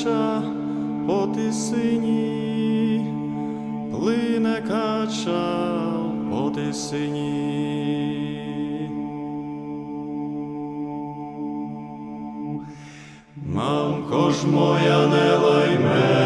кача по тисині, плине кача по тисині. Мамко ж моя, не лай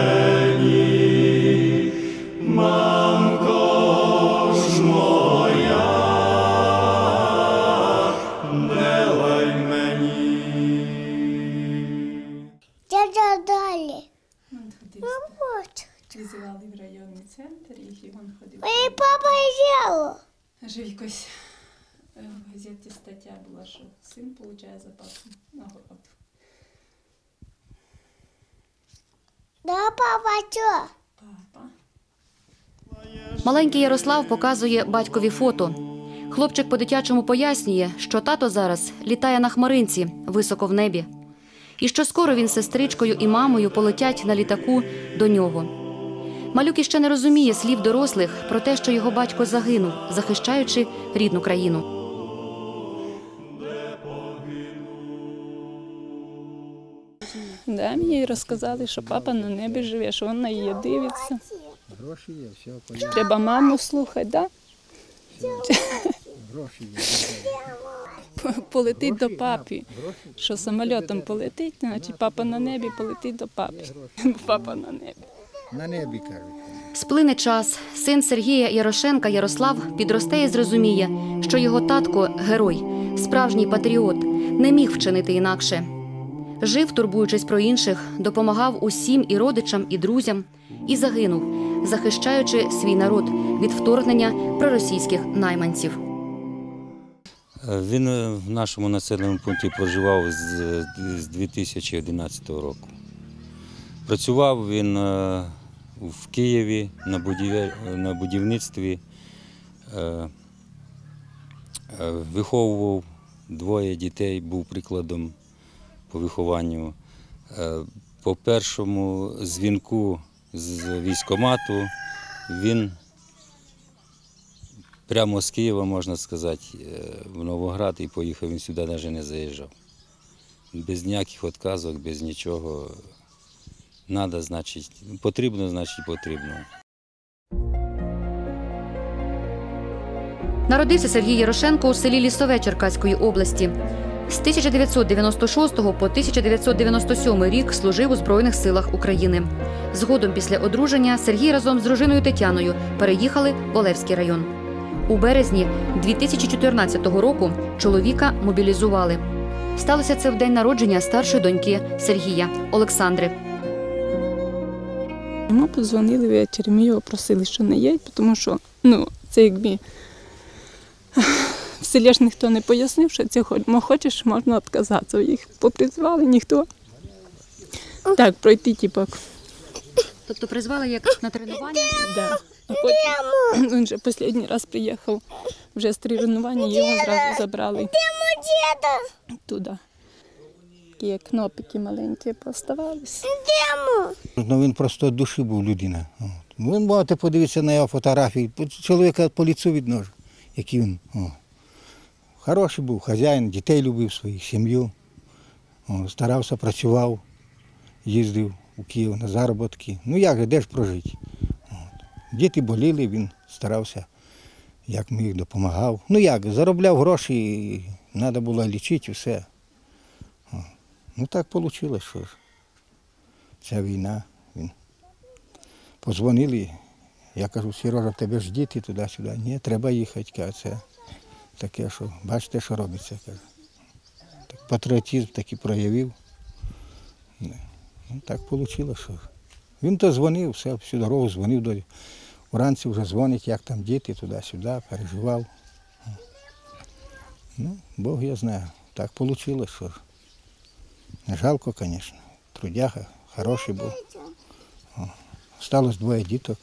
мені, мамко ж моя, не лай мені. Дядя далі. Визивали в районний центр, і він ходив. Мій папа їла. Аж якось в газеті стаття була, що син получає запасну нагороду. Да, папа, що? Папа. Маленький Ярослав показує батькові фото. Хлопчик по-дитячому пояснює, що тато зараз літає на хмаринці високо в небі. І що скоро він з сестричкою і мамою полетять на літаку до нього. Малюк іще не розуміє слів дорослих про те, що його батько загинув, захищаючи рідну країну. Да, мені розказали, що папа на небі живе, що він на її дивиться. Гроші є, все поїде. Треба маму слухати, да? Гроші є. Полетить до папи. Що самольотом полетить, значить папа на небі полетить до папи. Папа на небі. На небі, кажуть. Сплине час. Син Сергія Ярошенка Ярослав підросте і зрозуміє, що його татко – герой, справжній патріот, не міг вчинити інакше. Жив, турбуючись про інших, допомагав усім і родичам, і друзям, і загинув, захищаючи свій народ від вторгнення проросійських найманців. Він в нашому населеному пункті проживав з 2011 року. Працював він в Києві на будівництві, виховував 2 дітей, був прикладом по вихованню. По першому дзвінку з військкомату він прямо з Києва, можна сказати, в Новоград, і поїхав, він сюди навіть не заїжджав. Без ніяких відказок, без нічого. Надо, значить, потрібно, значить, потрібно. Народився Сергій Ярошенко у селі Лісове Черкаської області. З 1996 по 1997 рік служив у Збройних силах України. Згодом після одруження Сергій разом з дружиною Тетяною переїхали в Олевський район. У березні 2014 року чоловіка мобілізували. Сталося це в день народження старшої доньки Сергія – Олександри. Йому подзвонили ввечері, ми його просили, що не їдь, тому що це якби в селі ж ніхто не пояснив, що це хочеш, можна відказатися. Їх попризвали, ніхто так пройти, типу. Тобто призвали як на тренування? Да. А потім він вже останній раз приїхав, вже з тренування його зразу забрали туди. Такі кнопики маленькі поставалися. Ну, він просто душі був людина. Ви можете подивитися на його фотографії. Чоловіка по лицю видно, який він. Хороший був хазяїн, дітей любив своїх, сім'ю. Старався, працював, їздив у Київ на заробітки. Ну як же, де ж прожити? Діти боліли, він старався, як міг, допомагав. Ну як, заробляв гроші, треба було лічити, все. Ну так вийшло, що ж. Ця війна. Подзвонили, я кажу, Сережа, в тебе ж діти туди-сюди. Ні, треба їхати, каже, це таке, що бачите, що робиться. Каже. Так, патріотизм такий проявив. Ну так вийшло, що ж. Він то дзвонив, всю дорогу дзвонив, вранці вже дзвонить, як там діти, туди-сюди, переживав. Ну, Бог я знаю, так вийшло, що ж. Не жалко, звісно, трудяга, хороший був. Осталось 2 діток.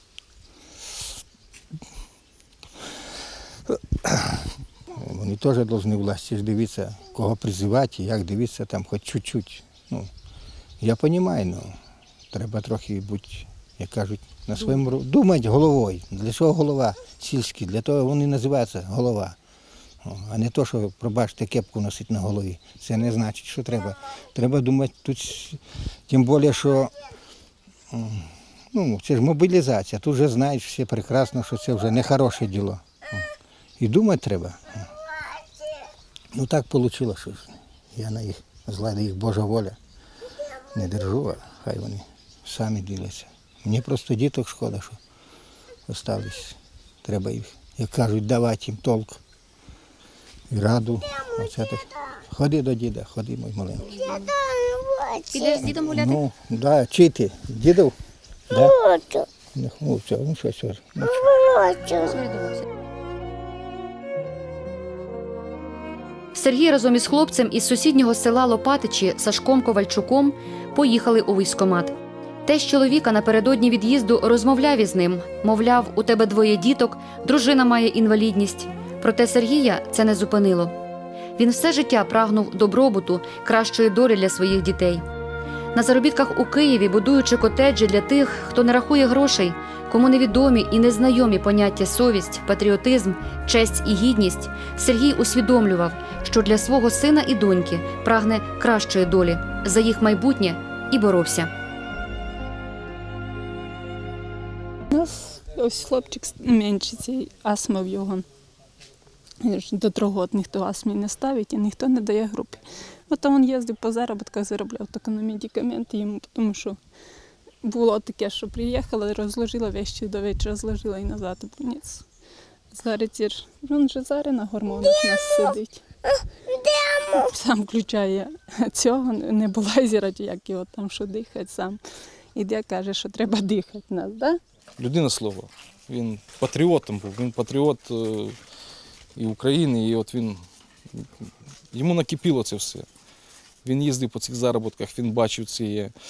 Вони теж повинні власті ж дивитися, кого призивати, як дивитися там хоч чуть-чуть. Ну, я розумію, але треба трохи бути, як кажуть, на своєму думати головою. Для чого голова сільський? Для того вони називаються голова. А не то, що, пробачте, кепку носити на голові. Це не значить, що треба. Треба думати тут, тим більше, що це ж мобілізація. Тут вже знають всі прекрасно, що це вже не хороше діло. І думати треба. Ну так вийшло, що я на їх зла, їх Божа воля не держу, а хай вони самі діляться. Мені просто діток шкода, що залишились. Треба їх, як кажуть, давати їм толк і раду. Оце так. Ходи до діда, ходи, мій маленький. Підеш з дідом гуляти? Ну, да, чити. Дідов? Да? Хочу. Ну, все, ну щось. Хочу. Сергій разом із хлопцем із сусіднього села Лопатичі Сашком Ковальчуком поїхали у військкомат. Тесть чоловіка напередодні від'їзду розмовляв із ним. Мовляв, у тебе 2 діток, дружина має інвалідність. Проте Сергія це не зупинило. Він все життя прагнув добробуту, кращої долі для своїх дітей. На заробітках у Києві, будуючи котеджі для тих, хто не рахує грошей, кому невідомі і незнайомі поняття совість, патріотизм, честь і гідність, Сергій усвідомлював, що для свого сина і доньки прагне кращої долі, за їх майбутнє і боровся. У нас ось хлопчик менший, цей астма в його. До 3 років ніхто астмі не ставить і ніхто не дає групи. От він їздив по заробітках, заробляв тільки на медикаменти йому, тому що було таке, що приїхала, розложила вещі до вечора, зложила і назад у больницю. Зараз він же зараз на гормонах у нас сидить. Сам включає цього, небулайзера, як його там, що дихать сам. Іде, каже, що треба дихати нас, да? Людина слова. Він патріотом був, він патріот і України, і от йому накипіло це все. Він їздив по цих заробітках, він бачив ці,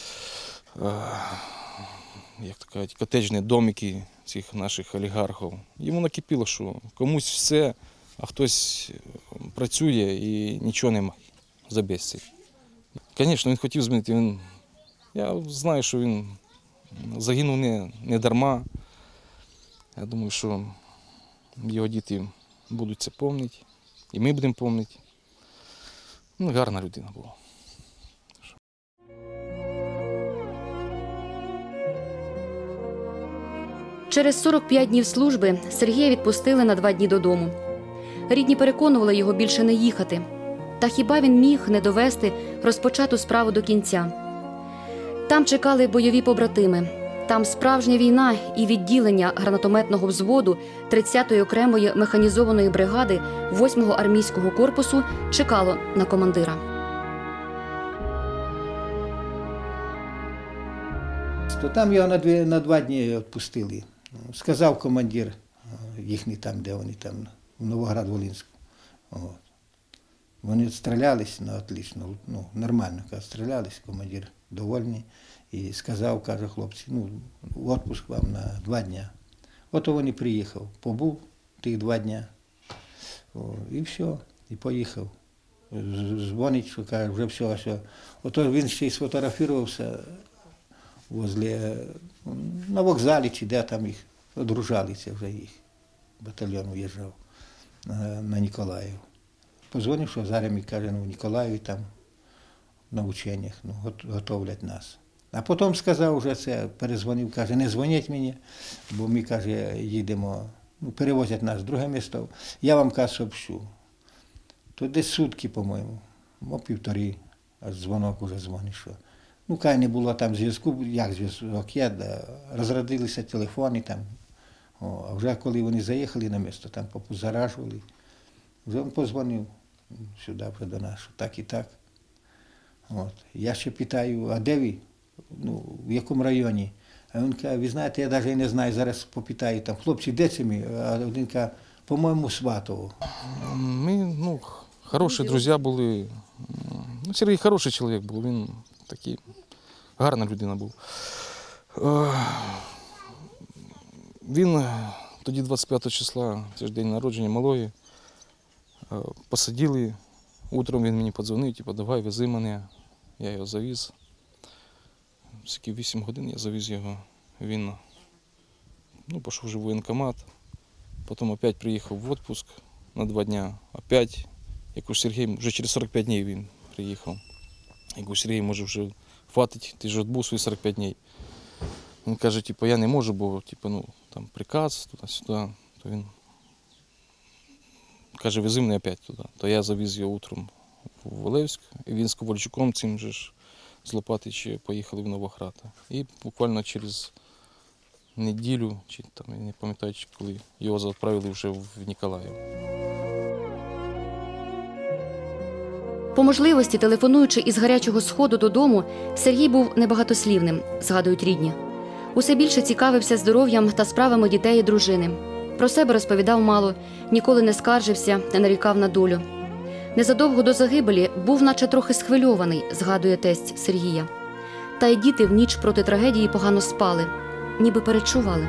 як то кажуть, котеджні домики цих наших олігархів. Йому накипіло, що комусь все, а хтось працює і нічого немає за безціль. Звісно, він хотів змінити. Я знаю, що він загинув не дарма. Я думаю, що його діти будуть це пам'ятати, і ми будемо пам'ятати. Гарна людина була. Через 45 днів служби Сергія відпустили на 2 дні додому. Рідні переконували його більше не їхати. Та хіба він міг не довести розпочату справу до кінця? Там чекали бойові побратими. Там справжня війна і відділення гранатометного взводу 30-ї окремої механізованої бригади 8-го армійського корпусу чекало на командира. То там його на 2 дні відпустили. Сказав командир їхній там, де вони там, в Новоград-Волинську. Вони стрілялись, отлично, нормально, стрілялись, командир довольний. І сказав, каже, хлопці, в відпуск вам на 2 дні. От він і приїхав, побув тих 2 дні, і все, і поїхав. Дзвонить, що каже, вже все. Ото він ще й сфотографувався на вокзалі, чи де там їх, одружалися вже їх. Батальйон уїжджав на Ніколаїв. Позвонив, що зараз мені каже, в Ніколаєві там на ученнях, готовлять нас. А потім сказав вже це, перезвонив, каже, не дзвоніть мені, бо ми, каже, їдемо, перевозять нас в друге місто, я вам, каже, сообщу. То десь сутки, по-моєму, 1,5, аж дзвонок уже дзвонить, що. Каже, не було там зв'язку, як зв'язок є, розрядилися телефони там. А вже коли вони заїхали на місто, там попозаражували, вже він позвонив сюди вже до нас, так і так. Я ще питаю, а де ви? В якому районі? А він каже, ви знаєте, я навіть і не знаю, зараз попитаю там, хлопці, де це ми? А він каже, по-моєму, Сватово. Ми, хороші друзі були. Сергій хороший чоловік був, він такий, гарна людина був. Він тоді 25 числа, це ж день народження малої, посадили, утром він мені подзвонив, давай, вези мене, я його завіз. Скільки 8 годин я завіз його, він пішов вже в воєнкомат, потім опять приїхав в відпуск, на 2 дня. Опять, я кажу, Сергій, вже через 45 днів він приїхав. Я кажу, Сергій, може вже хватить, ти ж відбув свої 45 днів. Він каже, типу, я не можу, бо типу, ну, там приказ туди-сюди. То він каже, вези мене опять туди. То я завіз його утром в Волевськ, і він з Ковальчуком цим же ж з Лопатича поїхали в Новоград. І буквально через неділю, чи там, я не пам'ятаю, коли його відправили вже в Ніколаїв. По можливості, телефонуючи із гарячого сходу додому, Сергій був небагатослівним, згадують рідні. Усе більше цікавився здоров'ям та справами дітей і дружини. Про себе розповідав мало, ніколи не скаржився, не нарікав на долю. Незадовго до загибелі був наче трохи схвильований, згадує тесть Сергія. Та й діти в ніч проти трагедії погано спали, ніби перечували.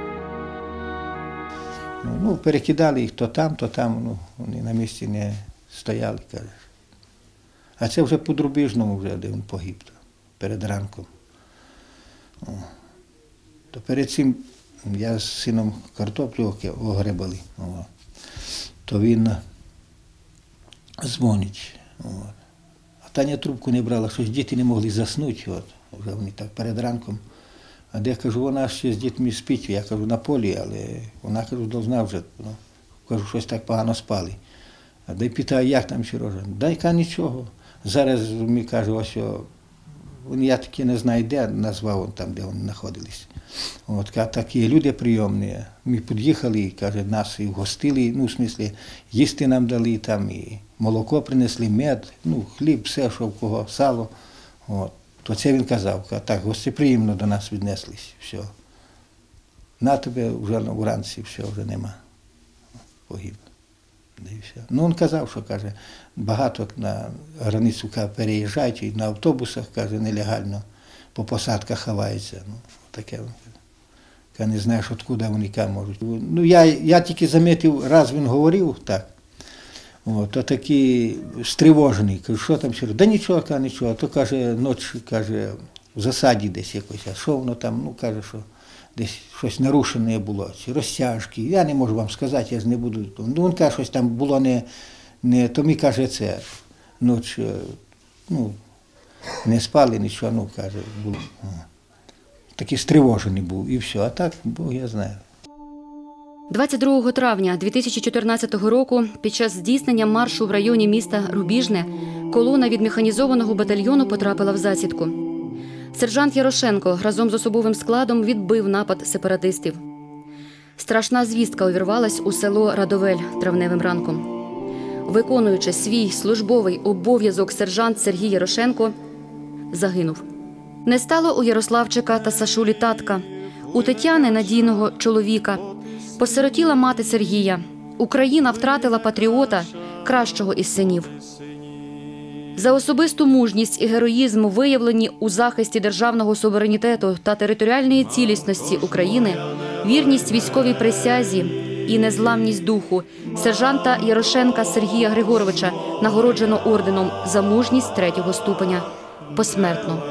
Ну, перекидали їх то там, ну, вони на місці не стояли, кажеш. А це вже по Друбіжному, вже, де він погиб, перед ранком. О. То перед цим я з сином картоплю огребали. О. То він дзвонить. А Таня трубку не брала, щось діти не могли заснути. От. Вже вони так перед ранком. А де, кажу, вона ще з дітьми спить, я кажу, на полі, але вона, кажу, должна вже, ну, кажу, щось так погано спали. А де питаю, як там Сережа? Дай-ка нічого. Зараз мені каже, ось, я таки не знаю, де, назвав он там, де вони знаходились. От, такі люди прийомні. Ми під'їхали, каже, нас і вгостили, ну, в смислі, їсти нам дали, там, і молоко принесли, мед, ну, хліб, все, що в кого, сало. От. То це він казав, так, гостеприємно до нас віднеслись, все. На тебе вже вранці все, вже нема. Погиб. Ну, він казав, що, каже, багато на границю переїжджають, і на автобусах, каже, нелегально по посадках ховаються. Ну, таке. Не знаєш, откуда вони можуть. Ну, я тільки замітив, раз він говорив так, то такий стривожений. Кажу, що там, Сережа? Да нічого, каже, нічого. То, каже, ніч, каже, в засаді десь якось. А що воно там, ну, каже, що десь щось нарушене було, чи розтяжки. Я не можу вам сказати, я ж не буду. Ну, він каже, щось там було то мені каже, це, ніч, ну, не спали, нічого, ну, каже, було. Такий стривожений був, і все. А так, Бог я знаю. 22 травня 2014 року під час здійснення маршу в районі міста Рубіжне колона від механізованого батальйону потрапила в засідку. Сержант Ярошенко разом з особовим складом відбив напад сепаратистів. Страшна звістка увірвалась у село Радовель травневим ранком. Виконуючи свій службовий обов'язок, сержант Сергій Ярошенко загинув. Не стало у Ярославчика та Сашулі татка, у Тетяни надійного чоловіка. Посиротіла мати Сергія. Україна втратила патріота, кращого із синів. За особисту мужність і героїзм, виявлені у захисті державного суверенітету та територіальної цілісності України, вірність військовій присязі і незламність духу сержанта Ярошенка Сергія Григоровича нагороджено орденом за мужність 3-го ступеня. Посмертно.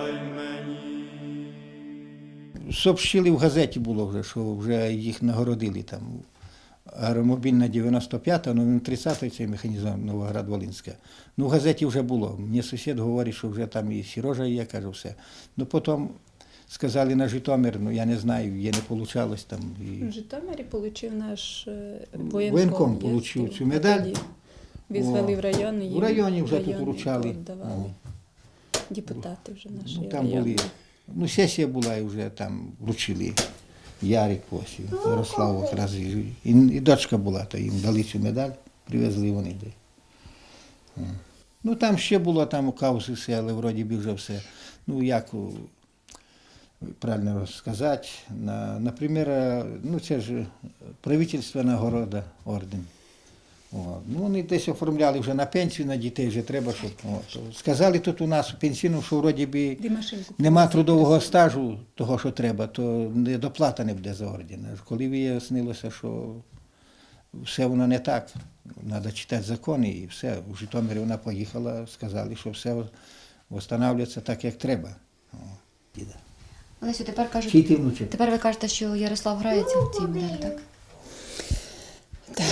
Сообщили в газеті було вже, що вже їх нагородили там. Аеромобільна 95-та, ну 30-й це механізм Новоград-Волинська. Ну в газеті вже було. Мені сусід говорить, що вже там і Сережа є, каже, все. Ну потім сказали на Житомир, ну я не знаю, є не вийшло там. І... В Житомирі отримав наш воєнком отримав цю медаль. Визвали в район. В районі вже тут вручали. Депутати вже наші. Ну, там були. Ну, сесія була і вже там вручили. Ярик ось, Ярослав якраз, і дочка була, то їм дали цю медаль, привезли вони. Ну, там ще було, там каузи все, але вроді би вже все. Ну, як правильно сказати, наприклад, ну, це ж правительство нагорода, орден. Ну, вони десь оформляли вже на пенсію, на дітей вже треба, щоб... Сказали тут у нас у пенсійному, що вроді би нема трудового стажу того, що треба, то доплата не буде за орден. Коли вияснилося, що все воно не так, треба читати закони і все. У Житомирі вона поїхала, сказали, що все встановлюється так, як треба. Олесю, тепер ви кажете, що Ярослав грається в цій медалі, так? Так,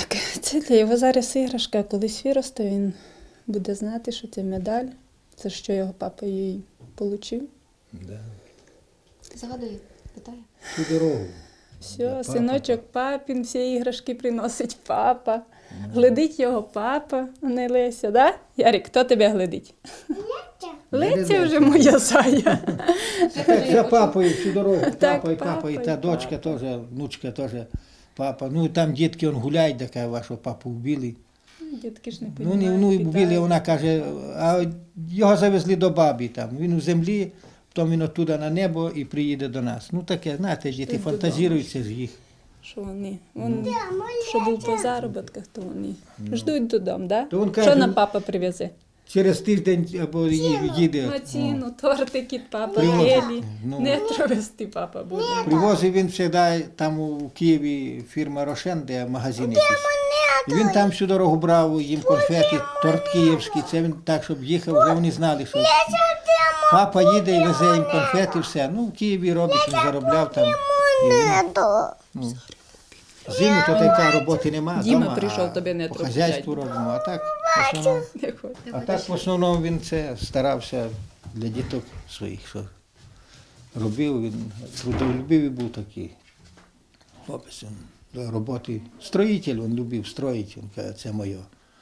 Це для його зараз іграшка, колись виросте, він буде знати, що це медаль, за що його папа її отримав. Да. Загадує, питає. Всю дорогу. Все, папа. синочок папін, всі іграшки приносить папа. Глядить його папа, а не Леся, да? Ярик, хто тебе глядить? Леся вже моя зая. За папою всю дорогу. Так, Папа і папа, і та дочка теж, внучка теж. Папа. Ну там дітки гуляють, така вашого папу вбили. Дітки ж не Ну, розуміють. вбили, вона каже, а його завезли до бабі там. Він у землі, потім він оттуда на небо і приїде до нас. Ну таке, знаєте, діти Додому. фантазірують, це ж їх. Що вони? Що був по заробітках, то вони ждуть додому, да? То він Що каже, нам папа привезе? Через тиждень або їде. Маціну, тортики, папа, Привозить. гелі. Ну. Не тровести папа буде. Привозив він завжди, там у Києві фірма Рошен, де магазин якийсь. І він там всю дорогу брав їм конфети, торт київський. Це він так, щоб їхав, вже вони знали, що папа їде і везе їм конфети, все. Ну, в Києві робить, він заробляв там. І він, зиму то така роботи нема. Діма дома, прийшов, а тебе не по трогать. хазяйству робимо, а так в основному. Не хоче. А так в основному він це старався для діток своїх, що робив, він трудолюбивий був такий. Хлопець, він до роботи. Строїтель, він любив строїти, він каже, це моє.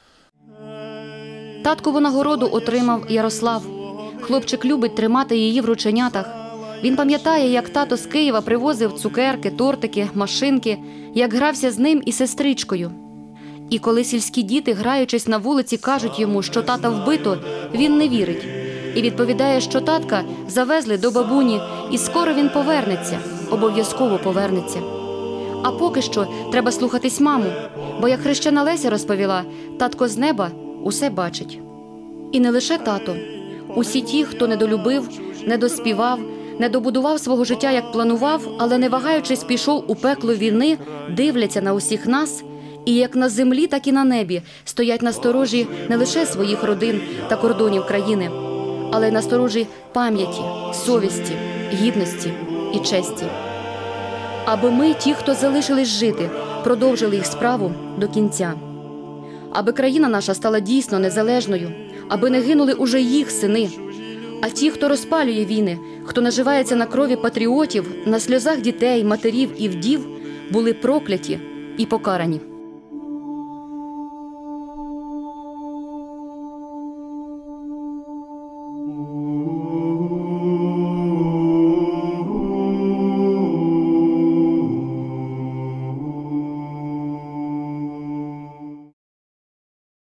Таткову нагороду отримав Ярослав. Хлопчик любить тримати її в рученятах. Він пам'ятає, як тато з Києва привозив цукерки, тортики, машинки, як грався з ним і сестричкою. І коли сільські діти, граючись на вулиці, кажуть йому, що тата вбито, він не вірить. І відповідає, що татка завезли до бабуні, і скоро він повернеться, обов'язково повернеться. А поки що треба слухатись маму, бо, як хрещена Леся розповіла, татко з неба усе бачить. І не лише тато. Усі ті, хто недолюбив, недоспівав, не добудував свого життя, як планував, але не вагаючись пішов у пекло війни, дивляться на усіх нас і як на землі, так і на небі стоять на сторожі не лише своїх родин та кордонів країни, але й на сторожі пам'яті, совісті, гідності і честі. Аби ми, ті, хто залишились жити, продовжили їх справу до кінця. Аби країна наша стала дійсно незалежною, аби не гинули уже їх сини. А ті, хто розпалює війни, хто наживається на крові патріотів, на сльозах дітей, матерів і вдів, були прокляті і покарані.